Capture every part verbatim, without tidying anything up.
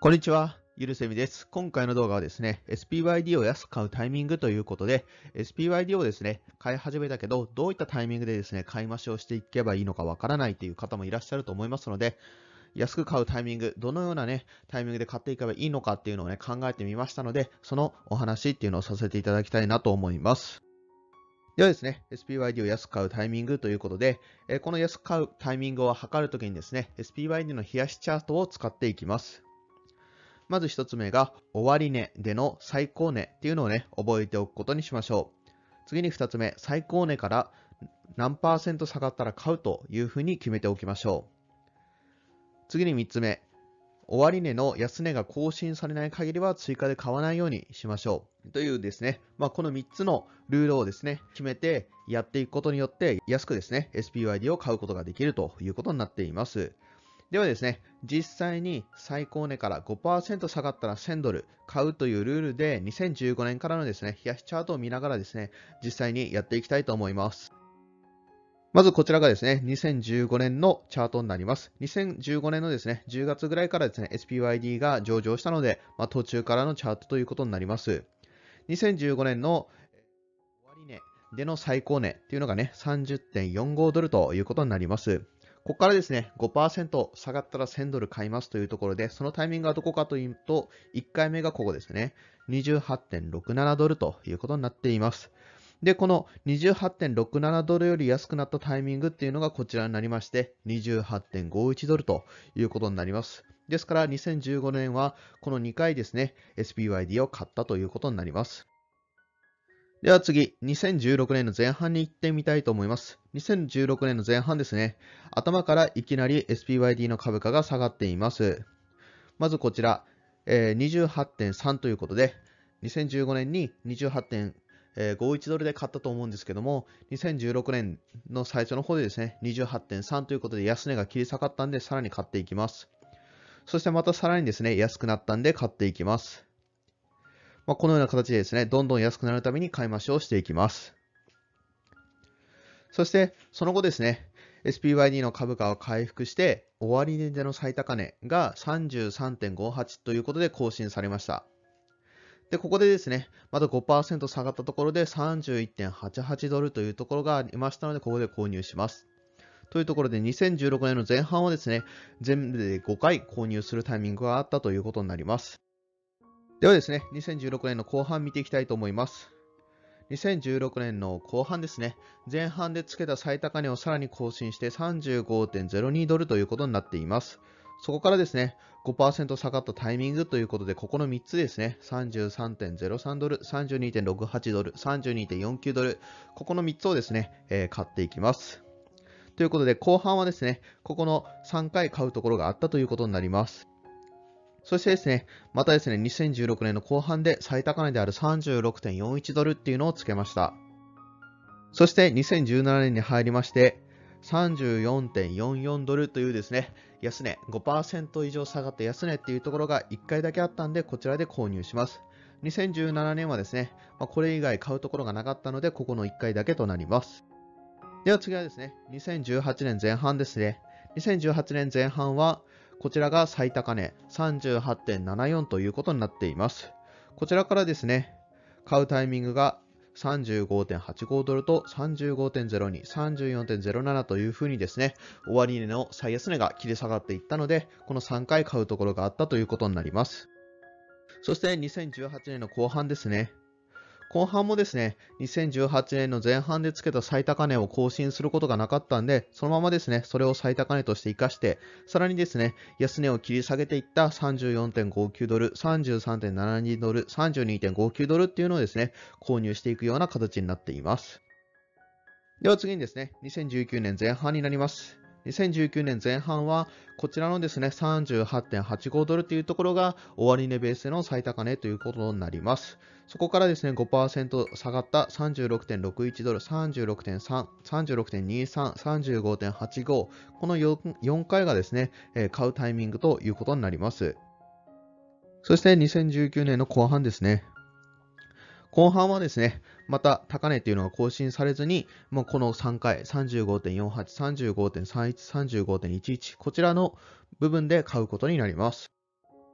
こんにちは、ゆるせみです。今回の動画はですね、エスピーワイディー を安く買うタイミングということで、エスピーワイディー をですね、買い始めたけど、どういったタイミングでですね、買い増しをしていけばいいのかわからないという方もいらっしゃると思いますので、安く買うタイミング、どのようなね、タイミングで買っていけばいいのかっていうのをね、考えてみましたので、そのお話っていうのをさせていただきたいなと思います。ではですね、エスピーワイディー を安く買うタイミングということで、えーこの安く買うタイミングを測るときにですね、エスピーワイディー の冷やしチャートを使っていきます。まず一つ目が、終値での最高値っていうのをね、覚えておくことにしましょう。次に二つ目、最高値から何パーセント下がったら買うというふうに決めておきましょう。次に三つ目、終値の安値が更新されない限りは追加で買わないようにしましょう。というですね、まあ、このみっつのルールをですね、決めてやっていくことによって、安くですね、エスピーワイディー を買うことができるということになっています。ではですね、実際に最高値から ごパーセント 下がったらせんドル買うというルールでにせんじゅうごねんからのですね、冷やしチャートを見ながらですね、実際にやっていきたいと思います。まずこちらがですね、にせんじゅうごねんのチャートになります。にせんじゅうごねんのですね、じゅうがつぐらいからですね、エスピーワイディー が上場したので、まあ、途中からのチャートということになります。にせんじゅうごねんの終値での最高値っていうのがね、さんじゅってんよんごドルということになります。ここからですね、ごパーセント下がったらせんドル買いますというところで、そのタイミングはどこかというと、いっかいめがここですね、にじゅうはちてんろくななドルということになっています。で、この にじゅうはちてんろくななドルより安くなったタイミングっていうのがこちらになりまして、にじゅうはちてんごいちドルということになります。ですから、にせんじゅうごねんはこのにかいですね、エスピーワイディー を買ったということになります。では次、にせんじゅうろくねんの前半に行ってみたいと思います。にせんじゅうろくねんの前半ですね。頭からいきなり エスピーワイディー の株価が下がっています。まずこちら、えー、にじゅうはちてんさんということで、にせんじゅうごねんに にじゅうはちてんごいちドルで買ったと思うんですけども、にせんじゅうろくねんの最初の方でですね、にじゅうはちてんさんということで安値が切り下がったんで、さらに買っていきます。そしてまたさらにですね、安くなったんで買っていきます。まあ、このような形でですね、どんどん安くなるために買い増しをしていきます。そして、その後ですね、エスピーワイディー の株価は回復して、終値での最高値が さんじゅうさんてんごはち ということで更新されました。で、ここでですね、また ごパーセント 下がったところで さんじゅういってんはちはち ドルというところがありましたので、ここで購入します。というところで、にせんじゅうろくねんの前半はですね、全部でごかい購入するタイミングがあったということになります。ではですね、にせんじゅうろくねんの後半見ていきたいと思います。にせんじゅうろくねんの後半ですね、前半でつけた最高値をさらに更新して さんじゅうごてんゼロに ドルということになっています。そこからですね、ごパーセント 下がったタイミングということで、ここのみっつですね、さんじゅうさんてんゼロさんドル、さんじゅうにてんろくはちドル、さんじゅうにてんよんきゅうドル、ここのみっつをですね、えー買っていきます。ということで、後半はですね、ここのさんかい買うところがあったということになります。そしてですね、またですね、にせんじゅうろくねんの後半で最高値である さんじゅうろくてんよんいちドルっていうのをつけました。そしてにせんじゅうななねんに入りまして、さんじゅうよんてんよんよんドルというですね、安値、ごパーセント以上下がった安値っていうところがいっかいだけあったんで、こちらで購入します。にせんじゅうななねんはですね、まあ、これ以外買うところがなかったので、ここのいっかいだけとなります。では次はですね、にせんじゅうはちねん前半ですね。にせんじゅうはちねん前半は、こちらが最高値 さんじゅうはちてんななよん ということになっています。こちらからですね、買うタイミングが さんじゅうごてんはちごドルと さんじゅうごてんゼロに、さんじゅうよんてんゼロなな というふうにですね、終値の最安値が切り下がっていったので、このさんかい買うところがあったということになります。そしてにせんじゅうはちねんの後半ですね。後半もですね、にせんじゅうはちねんの前半でつけた最高値を更新することがなかったんで、そのままですね、それを最高値として活かして、さらにですね、安値を切り下げていった さんじゅうよんてんごきゅうドル、さんじゅうさんてんななにドル、さんじゅうにてんごきゅうドルっていうのをですね、購入していくような形になっています。では次にですね、にせんじゅうきゅうねん前半になります。にせんじゅうきゅうねん前半は、こちらのですね、さんじゅうはちてんはちごドルというところが終値ベースでの最高値ということになります。そこからですね、ごパーセント下がったさんじゅうろくてんろくいちドル、さんじゅうろくてんさん、さんじゅうろくてんにさん、さんじゅうごてんはちご、この 4, よんかいがですね、買うタイミングということになります。そしてにせんじゅうきゅうねんの後半ですね。後半はですね、また高値というのが更新されずに、もうこのさんかい、さんじゅうごてんよんはち、さんじゅうごてんさんいち、さんじゅうごてんいちいち、こちらの部分で買うことになります。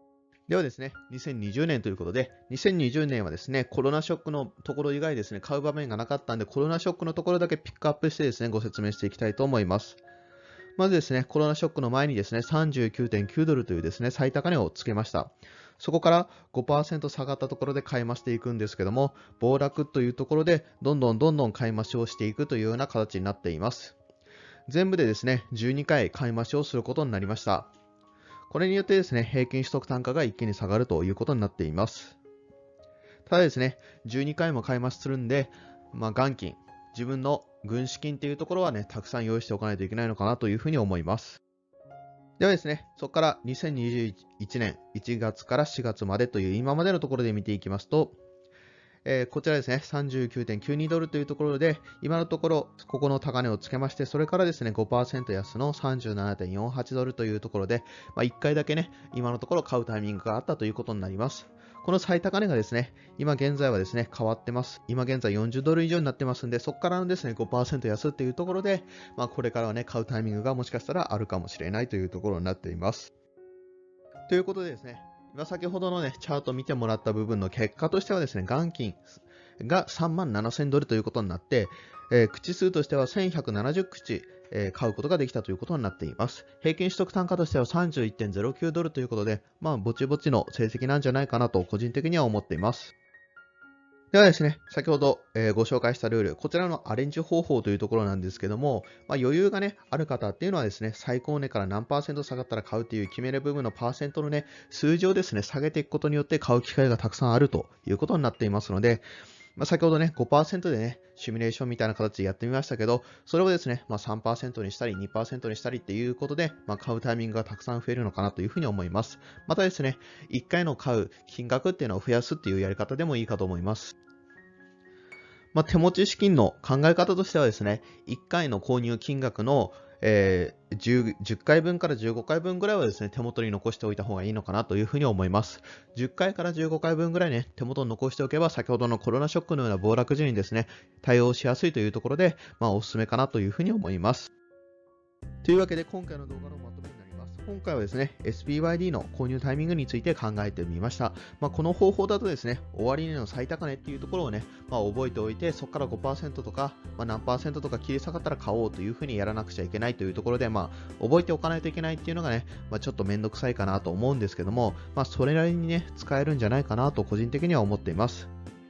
ではですね、にせんにじゅうねんということで、にせんにじゅうねんはですね、コロナショックのところ以外ですね、買う場面がなかったんで、コロナショックのところだけピックアップしてですね、ご説明していきたいと思います。まずですね、コロナショックの前にですね、さんじゅうきゅうてんきゅうドルというですね、最高値をつけました。そこから ごパーセント 下がったところで買い増していくんですけども、暴落というところで、どんどんどんどん買い増しをしていくというような形になっています。全部でですね、じゅうにかい買い増しをすることになりました。これによってですね、平均取得単価が一気に下がるということになっています。ただですね、じゅうにかいも買い増しするんで、まあ、元金、自分の軍資金っていうところはね、たくさん用意しておかないといけないのかなというふうに思います。ではですね、そこからにせんにじゅういちねんいちがつからしがつまでという今までのところで見ていきますと、えー、こちらですね、さんじゅうきゅうてんきゅうにドルというところで、今のところ、ここの高値をつけまして、それからですね、ごパーセント 安の さんじゅうななてんよんはちドルというところで、まあ、いっかいだけね、今のところ買うタイミングがあったということになります。この最高値がですね、今現在はですね、変わってます。今現在よんじゅうドル以上になってますんで、そこからのですね、ごパーセント 安っていうところで、まあ、これからはね、買うタイミングがもしかしたらあるかもしれないというところになっています。ということでですね、今先ほどのね、チャート見てもらった部分の結果としてはですね、元金がさんまんななせんドルということになって、えー、口数としてはせんひゃくななじゅうくち、えー、買うことができたということになっています。平均取得単価としては さんじゅういってんゼロきゅうドルということで、まあ、ぼちぼちの成績なんじゃないかなと個人的には思っています。ではですね、先ほど、えー、ご紹介したルール、こちらのアレンジ方法というところなんですけども、まあ、余裕がね、ある方っていうのはですね、最高値から何パーセント下がったら買うという決める部分のパーセントのね、数字をですね、下げていくことによって買う機会がたくさんあるということになっていますので、まあ、先ほどね、ごパーセント でね、シミュレーションみたいな形でやってみましたけど、それをですね、まあ、さんパーセント にしたり、にパーセント にしたりっていうことで、まあ、買うタイミングがたくさん増えるのかなというふうに思います。またですね、いっかいの買う金額っていうのを増やすっていうやり方でもいいかと思います。まあ、手持ち資金の考え方としてはですね、いっかいの購入金額の、えー、10, じゅっかいぶんからじゅうごかいぶんぐらいはですね、手元に残しておいた方がいいのかなというふうに思います。じゅっかいからじゅうごかいぶんぐらいね、手元に残しておけば、先ほどのコロナショックのような暴落時にですね、対応しやすいというところで、まあ、おすすめかなというふうに思います。というわけで、今回の動画のまとめになります。今回はですね、エスピーワイディー の購入タイミングについて考えてみました。まあ、この方法だとですね、終値の最高値っていうところをね、まあ、覚えておいて、そこから ごパーセント とか、まあ、何パーセントとか切り下がったら買おうというふうにやらなくちゃいけないというところで、まあ、覚えておかないといけないっていうのがね、まあ、ちょっとめんどくさいかなと思うんですけども、まあ、それなりにね、使えるんじゃないかなと個人的には思っています。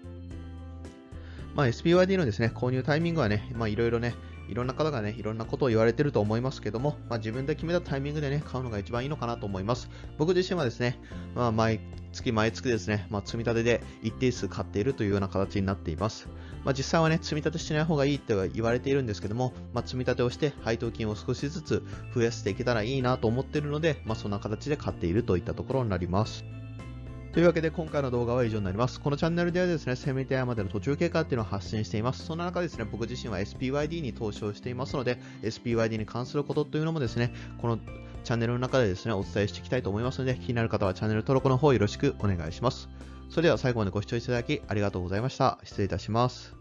まあ、エスピーワイディー のですね、購入タイミングはね、まあ、いろいろね、いろんな方がね、いろんなことを言われてると思いますけども、まあ、自分で決めたタイミングでね、買うのが一番いいのかなと思います。僕自身はですね、まあ、毎月毎月ですね、まあ、積み立てで一定数買っているというような形になっています。まあ、実際はね、積み立てしない方がいいって言われているんですけども、まあ、積み立てをして配当金を少しずつ増やしていけたらいいなと思っているので、まあ、そんな形で買っているといったところになります。というわけで今回の動画は以上になります。このチャンネルではですね、セミテアまでの途中経過っていうのを発信しています。そんな中ですね、僕自身は エスピーワイディー に投資をしていますので、エスピーワイディー に関することというのもですね、このチャンネルの中でですね、お伝えしていきたいと思いますので、気になる方はチャンネル登録の方よろしくお願いします。それでは最後までご視聴いただきありがとうございました。失礼いたします。